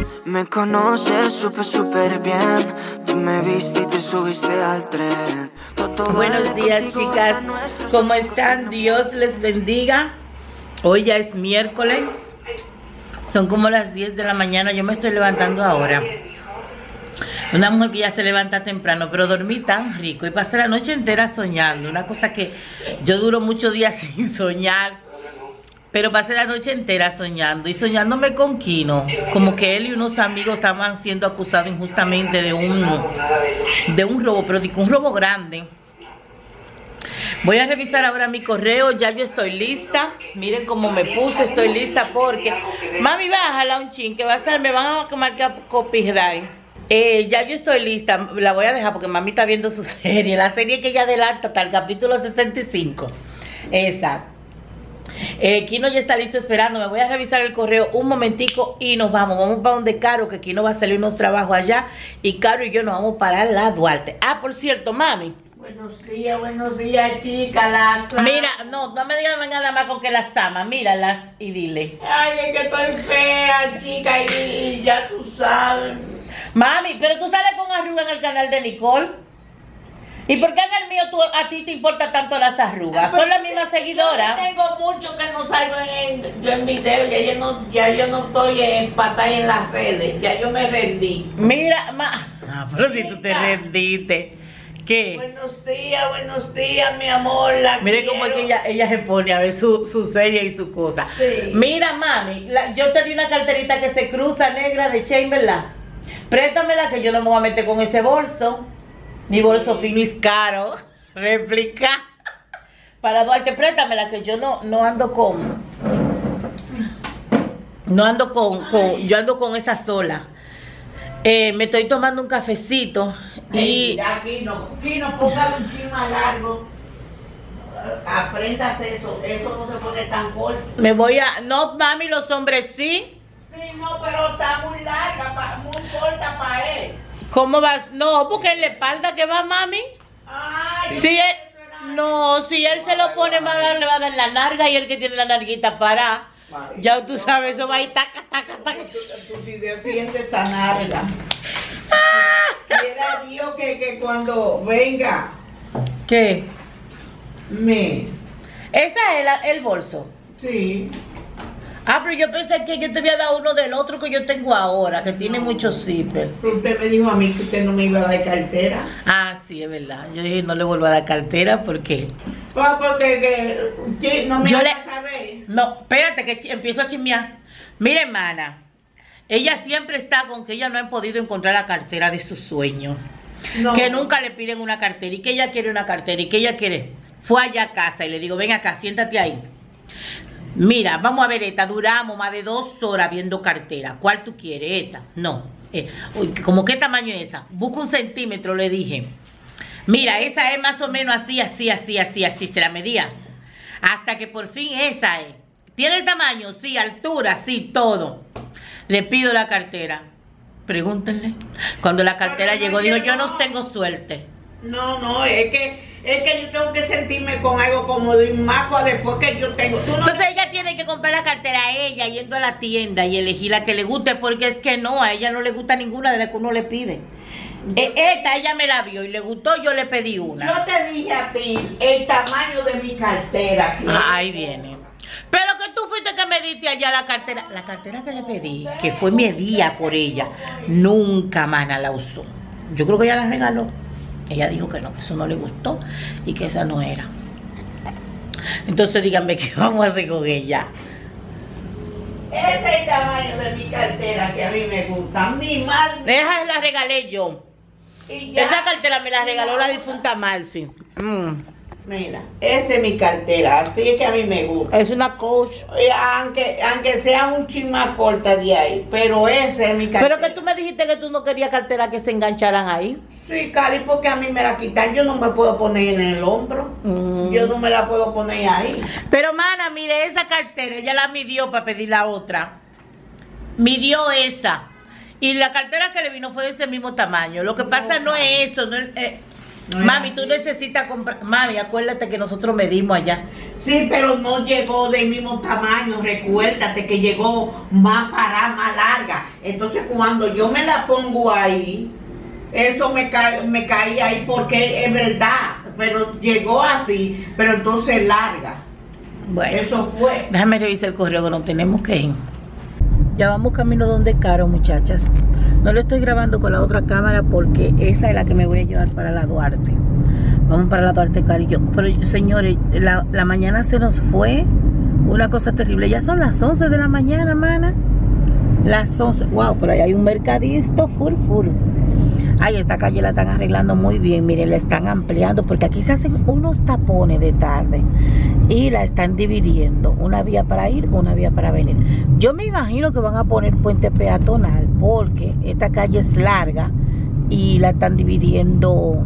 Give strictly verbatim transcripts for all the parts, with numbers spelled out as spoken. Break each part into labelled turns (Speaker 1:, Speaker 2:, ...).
Speaker 1: Me conoces súper, súper bien. Tú me viste y te subiste al tren. Todo
Speaker 2: Buenos días, chicas. ¿Cómo están? Dios les bendiga. Hoy ya es miércoles. Son como las diez de la mañana. Yo me estoy levantando ahora. Una mujer que ya se levanta temprano, pero dormí tan rico y pasé la noche entera soñando. Una cosa que yo duro muchos días sin soñar. Pero pasé la noche entera soñando y soñándome con Kino. Como que él y unos amigos estaban siendo acusados injustamente de un, de un robo, pero de un robo grande. Voy a revisar ahora mi correo, ya yo estoy lista. Miren cómo me puse, estoy lista porque... Mami, bájala un chin, que va a estar, me van a marcar copyright. Eh, ya yo estoy lista, la voy a dejar porque mami está viendo su serie. La serie que ella adelanta hasta el capítulo sesenta y cinco. Esa. Eh, Kino ya está listo esperando. Me voy a revisar el correo un momentico y nos vamos. Vamos para donde Caro, que Kino va a salir unos trabajos allá. Y Caro y yo nos vamos para la Duarte. Ah, por cierto, mami.
Speaker 3: Buenos días, buenos días, chica, Laxa.
Speaker 2: Mira, no, no me digas nada más con que las amas. Míralas y dile.
Speaker 3: Ay, es que estoy fea, chica, y, y ya tú sabes.
Speaker 2: Mami, pero tú sales con arrugas en el canal de Nicole. ¿Y por qué en el mío tú, a ti te importa tanto las arrugas? Son las mismas seguidoras.
Speaker 3: Yo tengo mucho que no salgo en, yo en video, ya yo no, ya yo no estoy en pantalla en las redes, ya yo me rendí.
Speaker 2: Mira, ma... Ah, pero si tú te rendiste. ¿Qué?
Speaker 3: Buenos días, buenos días, mi amor. La
Speaker 2: Mire cómo es que ella, ella se pone a ver su, su serie y su cosa.
Speaker 3: Sí.
Speaker 2: Mira, mami, la, yo te di una carterita que se cruza negra de Chain, ¿verdad? Préstamela que yo no me voy a meter con ese bolso. Mi bolso fino y caro. Réplica. Para Duarte, préstamela que yo no, no ando con... No ando con, con... Yo ando con esa sola. Eh, me estoy tomando un cafecito y...
Speaker 3: Aquí no, aquí no ponga un chin más largo. Aprendas eso, eso no se pone tan corto.
Speaker 2: Me voy a... No, mami, los hombres sí.
Speaker 3: Sí, no, pero está muy larga, pa, muy corta para él.
Speaker 2: ¿Cómo vas? No, porque en la espalda que va, mami.
Speaker 3: Ay,
Speaker 2: Si él, no, si él se lo pone mal, le va a dar la narga y el que tiene la narguita para. Ya tú sabes, eso va a ir taca, taca, taca.
Speaker 3: Tú si defiendes esa narga. Quiera Dios que, que cuando venga,
Speaker 2: ¿Qué?
Speaker 3: me...
Speaker 2: Esa es la- el bolso.
Speaker 3: Sí.
Speaker 2: Ah, pero yo pensé que yo te había dado uno del otro que yo tengo ahora, que tiene
Speaker 3: No.
Speaker 2: muchos zippers.
Speaker 3: Pero usted me dijo a mí que usted no me iba a dar cartera.
Speaker 2: Ah, sí, es verdad. Yo dije, no le vuelvo a dar cartera porque...
Speaker 3: Pues porque que, que no me
Speaker 2: Yo
Speaker 3: vas
Speaker 2: le-
Speaker 3: a saber.
Speaker 2: No, espérate que ch- empiezo a chismear. Mira, hermana, ella siempre está con que ella no ha podido encontrar la cartera de sus sueños.
Speaker 3: No.
Speaker 2: Que nunca le piden una cartera y que ella quiere una cartera y que ella quiere. Fue allá a casa y le digo, ven acá, siéntate ahí. Mira, vamos a ver esta, duramos más de dos horas viendo cartera. ¿Cuál tú quieres? Esta. No. Eh, uy, ¿cómo qué tamaño es esa? Busca un centímetro, le dije. Mira, esa es más o menos así, así, así, así, así. Se la medía. Hasta que por fin esa es. ¿Tiene el tamaño? Sí, altura, sí, todo. Le pido la cartera. Pregúntenle. Cuando la cartera
Speaker 3: Pero no
Speaker 2: llegó, dijo, yo
Speaker 3: llegó.
Speaker 2: no tengo suerte.
Speaker 3: No, no, es que, es que yo tengo que sentirme con algo como de un maco después que yo tengo. Tú no
Speaker 2: Entonces ella tiene que comprar la cartera a ella, yendo a la tienda y elegir la que le guste, porque es que no, a ella no le gusta ninguna de las que uno le pide. Eh, esta ella me la vio y le gustó, yo le pedí una.
Speaker 3: Yo te dije a ti el tamaño de mi cartera. que-
Speaker 2: Ah, ahí viene. Pero que tú fuiste que me diste allá la cartera. La cartera que le pedí, que fue mi día por ella, nunca mana la usó. Yo creo que ella la regaló. Ella dijo que no, que eso no le gustó y que esa no era. Entonces díganme qué vamos a hacer con ella.
Speaker 3: Ese es el tamaño de mi cartera que a mí me gusta. Mi madre.
Speaker 2: Esa la regalé yo.
Speaker 3: Y ya.
Speaker 2: Esa cartera me la regaló la difunta Marcy. Mm.
Speaker 3: Mira, esa es mi cartera, así es que a mí me gusta.
Speaker 2: Es una coach.
Speaker 3: Eh, Aunque, aunque sea un chin más corta de ahí, pero esa es mi cartera.
Speaker 2: Pero que tú me dijiste que tú no querías cartera que se engancharan ahí.
Speaker 3: Sí, Cali, porque a mí me la quitan, yo no me puedo poner en el hombro.
Speaker 2: Mm.
Speaker 3: Yo no me la puedo poner ahí.
Speaker 2: Pero, mana, mire, esa cartera, ella la midió para pedir la otra. Midió esa. Y la cartera que le vino fue de ese mismo tamaño. Lo que pasa no es eso, no es... eh, No, mami, tú necesitas comprar. Mami, acuérdate que nosotros medimos allá.
Speaker 3: Sí, pero no llegó del mismo tamaño. Recuérdate que llegó más parada, más larga. Entonces, cuando yo me la pongo ahí, eso me cae, me caía ahí porque es verdad. Pero llegó así, pero entonces larga.
Speaker 2: Bueno,
Speaker 3: eso fue.
Speaker 2: Déjame revisar el correo que nos tenemos que ir. Ya vamos camino donde Caro, muchachas. No lo estoy grabando con la otra cámara porque esa es la que me voy a llevar para la Duarte. Vamos para la Duarte, Caro y yo. Pero señores, la, la mañana se nos fue una cosa terrible. Ya son las once de la mañana, mana. Las once. Wow, pero ahí hay un mercadito full, full. Ay, esta calle la están arreglando muy bien. Miren, la están ampliando porque aquí se hacen unos tapones de tarde. Y la están dividiendo. Una vía para ir, una vía para venir. Yo me imagino que van a poner puente peatonal porque esta calle es larga y la están dividiendo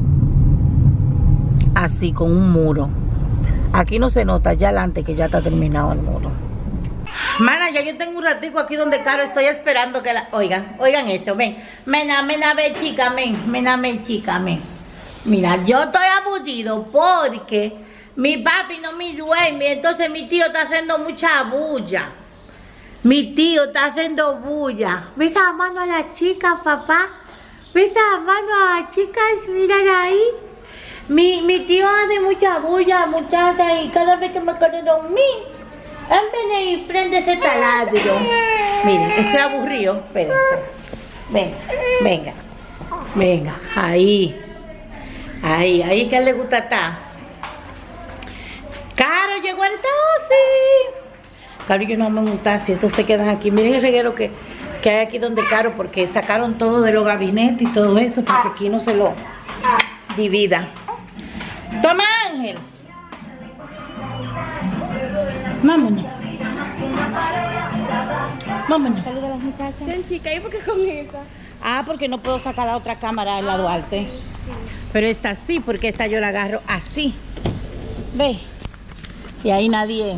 Speaker 2: así con un muro. Aquí no se nota ya adelante que ya está terminado el muro. Mana, ya yo tengo un ratico aquí donde Caro estoy esperando que la... Oigan, oigan esto, ven. Mena, mena, ve chica, ven. Mena, ve chica, ven. Mira, yo estoy aburrido porque mi papi no me duerme, entonces mi tío está haciendo mucha bulla. Mi tío está haciendo bulla. ¿Ves amando a las chicas, papá? ¿Ves amando a las chicas? Miran ahí. Mi, mi tío hace mucha bulla, muchacha, y cada vez que me quiere dormir, él viene y prende ese taladro. Miren, eso es aburrido. Espérense. Venga, venga. Venga, ahí. Ahí, ahí que a él le gusta estar. Caro, llegó el taxi. Caro y yo no vamos en un taxi, estos se quedan aquí. Miren el reguero que, que hay aquí donde Caro, porque sacaron todo de los gabinetes y todo eso, porque aquí no se lo divida. Toma, Ángel. Vámonos. Vámonos. Saluda a las muchachas.
Speaker 4: Sí, chica, ¿y por qué con esa?
Speaker 2: Ah, porque no puedo sacar la otra cámara en la Duarte. Pero esta sí, porque esta yo la agarro así. Ve. Y ahí nadie.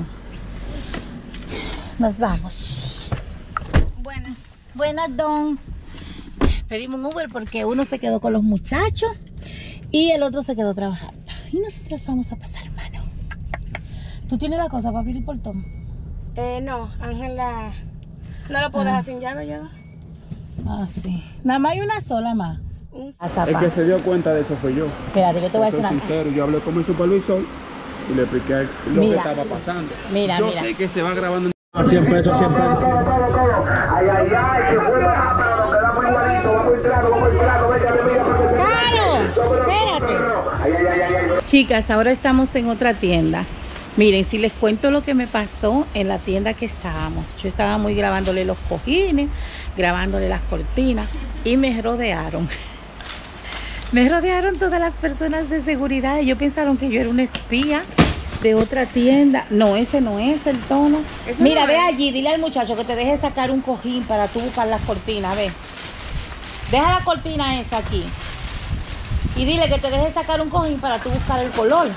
Speaker 2: Nos vamos.
Speaker 4: Buenas.
Speaker 2: Buenas, don. Pedimos un Uber porque uno se quedó con los muchachos y el otro se quedó trabajando. Y nosotros vamos a pasar, mano. ¿Tú tienes la cosa para abrir el portón?
Speaker 4: Eh, no, Ángela. No lo puedo
Speaker 2: Ah.
Speaker 4: dejar sin llave, yo.
Speaker 2: Ah, sí. Nada más hay una sola más.
Speaker 4: Un-
Speaker 5: El que se dio cuenta de eso fue yo.
Speaker 2: Espérate, yo te voy a
Speaker 5: Soy
Speaker 2: decir una cosa.
Speaker 5: sincero, yo hablé con mi supervisor y le expliqué lo
Speaker 2: Mira.
Speaker 5: que estaba pasando.
Speaker 2: Mira,
Speaker 5: yo
Speaker 2: mira.
Speaker 5: sé que se va grabando.
Speaker 6: A cien pesos, cien pesos.
Speaker 7: Ay, ay, ay, que fue la pero nos quedamos igualito, vamos entrando, vamos entrando, venga, venga,
Speaker 2: ¡Claro! Espérate.
Speaker 7: ay, ay, ay, ay, ay.
Speaker 2: Chicas, ahora estamos en otra tienda. Miren, si les cuento lo que me pasó en la tienda que estábamos. Yo estaba muy grabándole los cojines, grabándole las cortinas y me rodearon. Me rodearon todas las personas de seguridad. Ellos pensaron que yo era una espía de otra tienda. No, ese no es el tono.
Speaker 4: Ese
Speaker 2: Mira,
Speaker 4: no
Speaker 2: ve
Speaker 4: es.
Speaker 2: allí, dile al muchacho que te deje sacar un cojín para tú buscar las cortinas, ve. Deja la cortina esa aquí. Y dile que te deje sacar un cojín para tú buscar el color.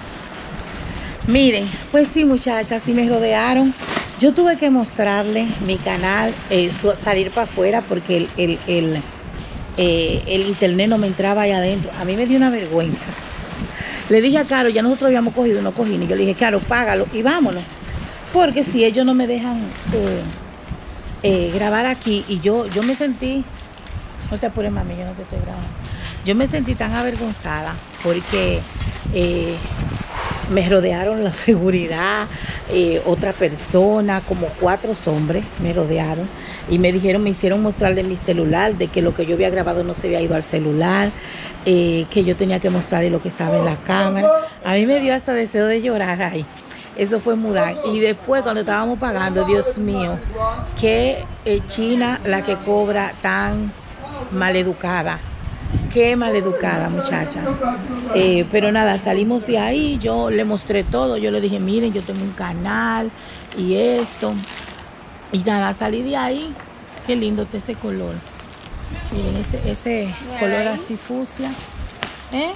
Speaker 2: Miren, pues sí, muchachas, sí me rodearon. Yo tuve que mostrarle mi canal, eh, su- salir para afuera porque el, el, el, eh, el internet no me entraba allá adentro. A mí me dio una vergüenza. Le dije a Caro, ya nosotros habíamos cogido unos cojines. Yo le dije, Caro, págalo y vámonos. Porque si ellos no me dejan eh, eh, grabar aquí, y yo, yo me sentí, no te apures, mami, yo no te estoy grabando. Yo me sentí tan avergonzada porque eh, me rodearon la seguridad, eh, otra persona, como cuatro hombres me rodearon y me dijeron, me hicieron mostrarle mi celular, de que lo que yo había grabado no se había ido al celular, eh, que yo tenía que mostrarle lo que estaba en la cámara. A mí me dio hasta deseo de llorar ahí. Eso fue mudar. Y después cuando estábamos pagando, Dios mío, que eh, China la que cobra tan maleducada. Qué maleducada, muchacha. Eh, pero nada, salimos de ahí, yo le mostré todo, yo le dije, miren, yo tengo un canal y esto. Y nada, salí de ahí. Qué lindo está ese color. Miren, ese, ese color así fucsia. ¿Eh?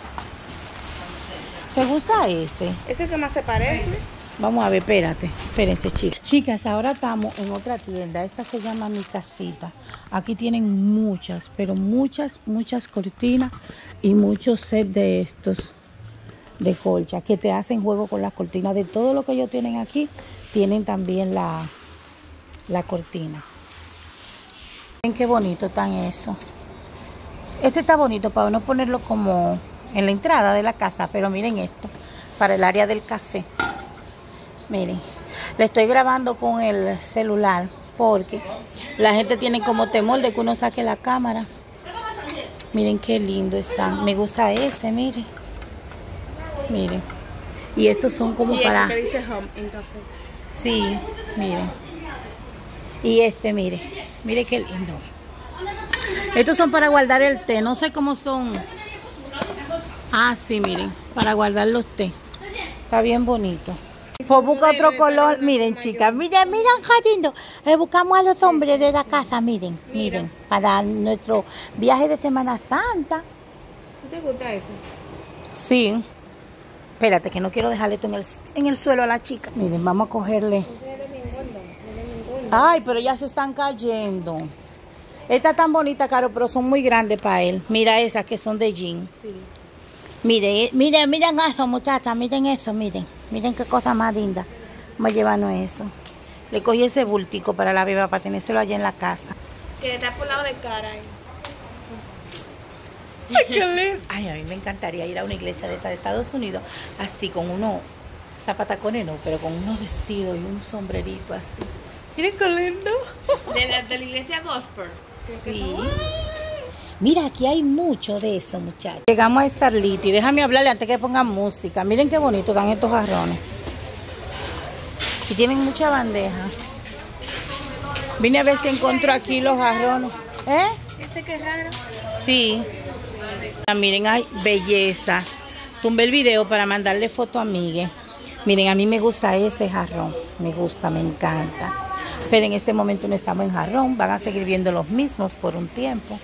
Speaker 2: ¿Te gusta ese?
Speaker 4: ¿Ese que más se parece?
Speaker 2: Vamos a ver, espérate, espérense, chicas. Chicas, ahora estamos en otra tienda. Esta se llama Mi Casita. Aquí tienen muchas, pero muchas, muchas cortinas y muchos sets de estos de colcha que te hacen juego con las cortinas. De todo lo que ellos tienen aquí, tienen también la, la cortina. Miren qué bonito están eso. Este está bonito para uno ponerlo como en la entrada de la casa, pero miren esto, para el área del café. Miren, le estoy grabando con el celular porque la gente tiene como temor de que uno saque la cámara. Miren qué lindo están. Me gusta ese, miren. Miren. Y estos son como
Speaker 4: y
Speaker 2: para...
Speaker 4: ese que dice home en café.
Speaker 2: Sí, miren. Y este, mire. Mire qué lindo. Estos son para guardar el té. No sé cómo son. Ah, sí, miren. Para guardar los té. Está bien bonito. Pues busca otro color. Miren, chicas. Miren, miren, jardín. Le buscamos a los hombres de la casa. Miren, miren. Para nuestro viaje de Semana Santa.
Speaker 4: ¿Te gusta eso?
Speaker 2: Sí. Espérate, que no quiero dejarle esto en el, en el suelo a la chica. Miren, vamos a cogerle. Ay, pero ya se están cayendo. Esta tan bonita, Caro, pero son muy grandes para él. Mira esas que son de jean.
Speaker 4: Sí.
Speaker 2: Miren, miren, miren eso, muchachas. Miren eso, miren. Miren qué cosa más linda. Vamos a llevarnos eso. Le cogí ese bultico para la beba para tenérselo allá en la casa.
Speaker 4: Que está por lado de cara. ¿eh?
Speaker 2: Ay, qué lindo. Ay, a mí me encantaría ir a una iglesia de esta de Estados Unidos, así con unos zapatacones, no, pero con unos vestidos y un sombrerito así. Miren qué lindo.
Speaker 4: De la, de la iglesia gospel.
Speaker 2: Sí. Mira, aquí hay mucho de eso, muchachos. Llegamos a Starliti. Déjame hablarle antes que pongan música. Miren qué bonito están estos jarrones. Y tienen mucha bandeja. Vine a ver si encuentro aquí los jarrones. ¿Eh?
Speaker 4: Ese que es raro.
Speaker 2: Sí. Miren, hay bellezas. Tumbé el video para mandarle foto a Miguel. Miren, a mí me gusta ese jarrón. Me gusta, me encanta. Pero en este momento no estamos en jarrón. Van a seguir viendo los mismos por un tiempo.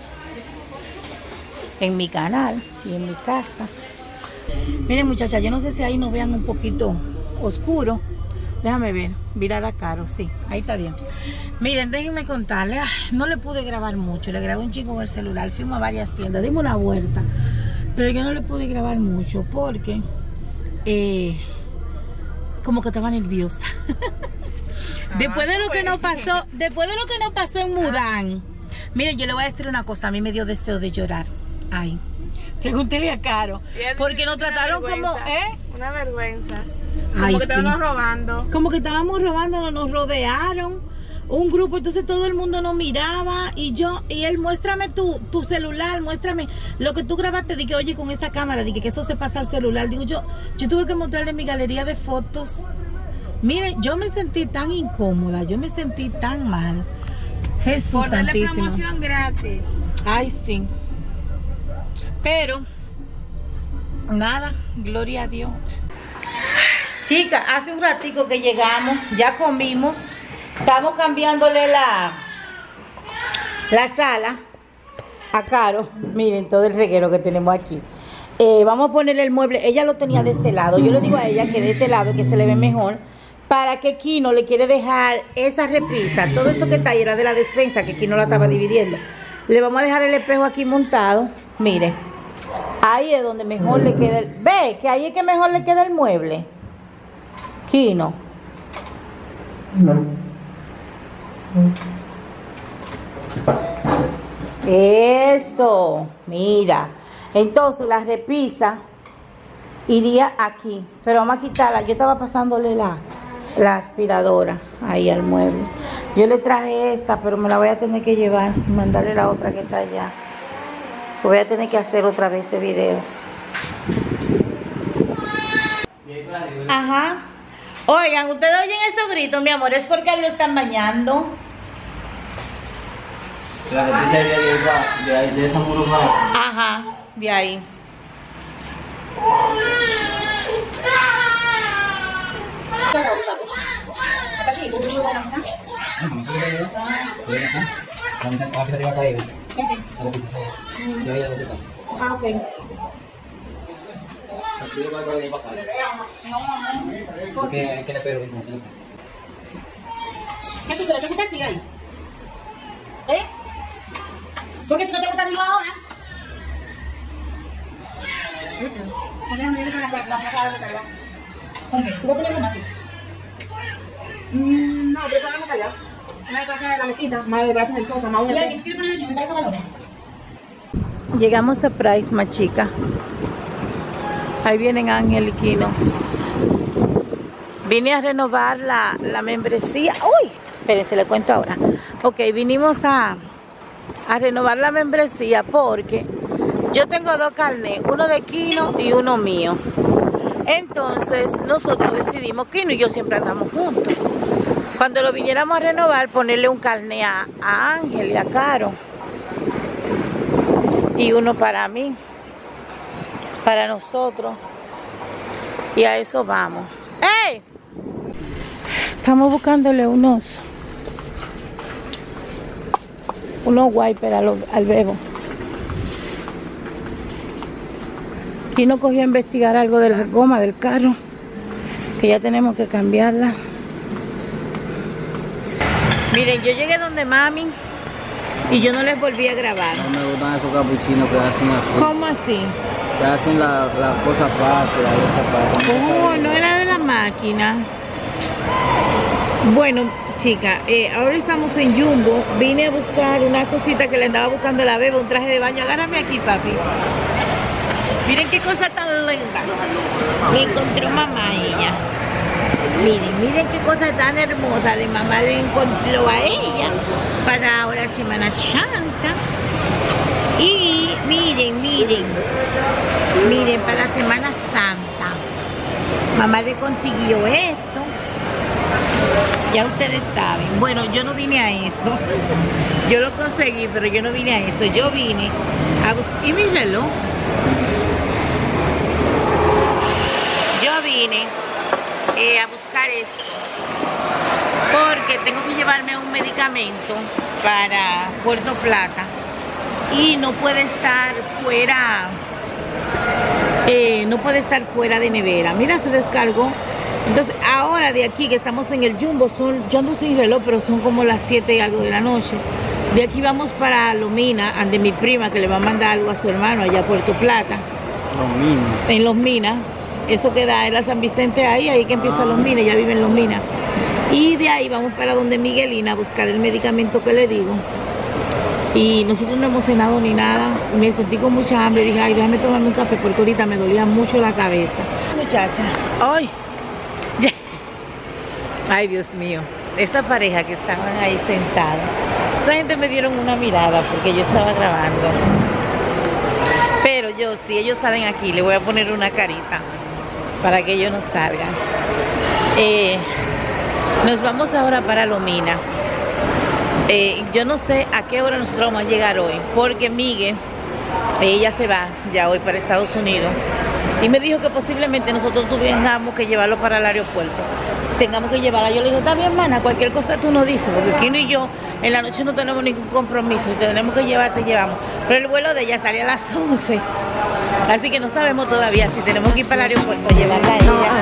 Speaker 2: En mi canal y en mi casa. Miren, muchachas, yo no sé si ahí nos vean un poquito oscuro. Déjame ver, mirar a Caro, sí, ahí está bien. Miren, déjenme contarles, no le pude grabar mucho, le grabé un chico con el celular, fuimos a varias tiendas, dimos una vuelta, pero yo no le pude grabar mucho porque eh, como que estaba nerviosa. Después de lo que nos pasó, después de lo que nos pasó en Murán, miren, yo le voy a decir una cosa, a mí me dio deseo de llorar. Ay, pregúntele a Caro, porque nos trataron como, ¿eh?
Speaker 4: Una vergüenza.
Speaker 2: Ay,
Speaker 4: Como que
Speaker 2: sí.
Speaker 4: estábamos robando.
Speaker 2: Como que estábamos robando, nos rodearon un grupo, entonces todo el mundo nos miraba y yo, y él, muéstrame tu, tu celular, muéstrame lo que tú grabaste. Dije, oye, con esa cámara, dije que eso se pasa al celular. Digo, yo, yo tuve que mostrarle mi galería de fotos. Miren, yo me sentí tan incómoda, yo me sentí tan mal. Jesús
Speaker 4: Por darle
Speaker 2: santísimo.
Speaker 4: promoción gratis.
Speaker 2: Ay, sí. Pero, nada, gloria a Dios. Chicas, hace un ratico que llegamos, ya comimos, estamos cambiándole la, la sala a Caro. Miren todo el reguero que tenemos aquí. Eh, vamos a ponerle el mueble, ella lo tenía de este lado, yo le digo a ella que de este lado, que se le ve mejor, para que Kino le quiere dejar esa repisa, todo eso que está ahí era de la despensa, que Kino la estaba dividiendo. Le vamos a dejar el espejo aquí montado, miren, ahí es donde mejor le queda el, ve, que ahí es que mejor le queda el mueble. Kino. Eso, mira. Entonces la repisa iría aquí, pero vamos a quitarla. Yo estaba pasándole la, la aspiradora ahí al mueble. Yo le traje esta, pero me la voy a tener que llevar y mandarle la otra que está allá. Voy a tener que hacer otra vez ese video. Ajá. Oigan, ustedes oyen esos gritos, mi amor, es porque lo están bañando.
Speaker 6: La repisa de, de, de, de esa murujada.
Speaker 2: Ajá, de ahí. Ah, ok.
Speaker 6: Porque que le pego.
Speaker 2: ¿Qué tú crees? ¿Te gusta así ahí? ¿Eh? Porque si no te gusta, dilo ahora.
Speaker 4: ¿Tú vas a poner una aquí? Mm, no, pero vamos allá. Una casa de la mesita, más de brazos del sofa, más una. ¿Quién quiere poner aquí? ¿Me traes valor?
Speaker 2: Llegamos a Price, más chica. Ahí vienen Ángel y Kino. Vine a renovar la, la membresía. ¡Uy! Espérense, le cuento ahora. Ok, vinimos a, a renovar la membresía porque yo tengo dos carnets, uno de Kino y uno mío. Entonces, nosotros decidimos, Kino y yo siempre andamos juntos. Cuando lo viniéramos a renovar, ponerle un carnet a, a Ángel y a Caro. Y uno para mí, para nosotros. Y a eso vamos. ¡Ey! Estamos buscándole unos unos wipers al, al bebo. Aquí nos cogió a investigar algo de las gomas del carro, que ya tenemos que cambiarla. Miren, yo llegué donde mami y yo no les volví a grabar.
Speaker 6: No me gustan esos capuchinos que hacen así.
Speaker 2: ¿Cómo así?
Speaker 6: Que hacen la, la cosa aparte, la cosa aparte.
Speaker 2: Oh, no era de la máquina. Bueno, chica, eh, ahora estamos en Jumbo. Vine a buscar una cosita que le andaba buscando a la beba, un traje de baño. Agárrame aquí, papi. Miren qué cosa tan linda. Le encontró mamá a ella. Miren, miren qué cosa tan hermosa. De mamá le encontró a ella para ahora Semana Santa. Y miren, miren. Miren, para la Semana Santa. Mamá le consiguió esto. Ya ustedes saben. Bueno, yo no vine a eso. Yo lo conseguí, pero yo no vine a eso. Yo vine a buscar... ¿Y mi reloj? Yo vine eh, a buscar esto porque tengo que llevarme un medicamento para Puerto Plata y no puede estar fuera, eh, no puede estar fuera de nevera. Mira, se descargó. Entonces ahora de aquí que estamos en el Jumbo, son, yo ando sin reloj, pero son como las siete y algo de la noche. De aquí vamos para Lomina, ante mi prima que le va a mandar algo a su hermano allá a Puerto Plata.
Speaker 6: Lomina.
Speaker 2: En Los Minas. Eso queda en la San Vicente ahí, ahí que empieza ah. Los Minas, ya vive en Los Minas. Y de ahí vamos para donde Miguelina a buscar el medicamento que le digo. Y nosotros no hemos cenado ni nada. Me sentí con mucha hambre. Dije, ay, déjame tomarme un café porque ahorita me dolía mucho la cabeza. Muchacha, ay, ay, Dios mío. Esta pareja que estaban ahí sentados, esa gente me dieron una mirada porque yo estaba grabando. Pero yo, si ellos salen aquí, le voy a poner una carita para que ellos no salgan. Eh, nos vamos ahora para Lomina. Eh, yo no sé a qué hora nosotros vamos a llegar hoy, porque Miguel, ella se va ya hoy para Estados Unidos y me dijo que posiblemente nosotros tuviéramos que llevarlo para el aeropuerto. Tengamos que llevarla. Yo le dije, está bien, hermana, cualquier cosa tú nos dices, porque Kino y yo en la noche no tenemos ningún compromiso y tenemos que llevar, te llevamos. Pero el vuelo de ella sale a las once, así que no sabemos todavía si tenemos que ir para el aeropuerto a llevarla a ella.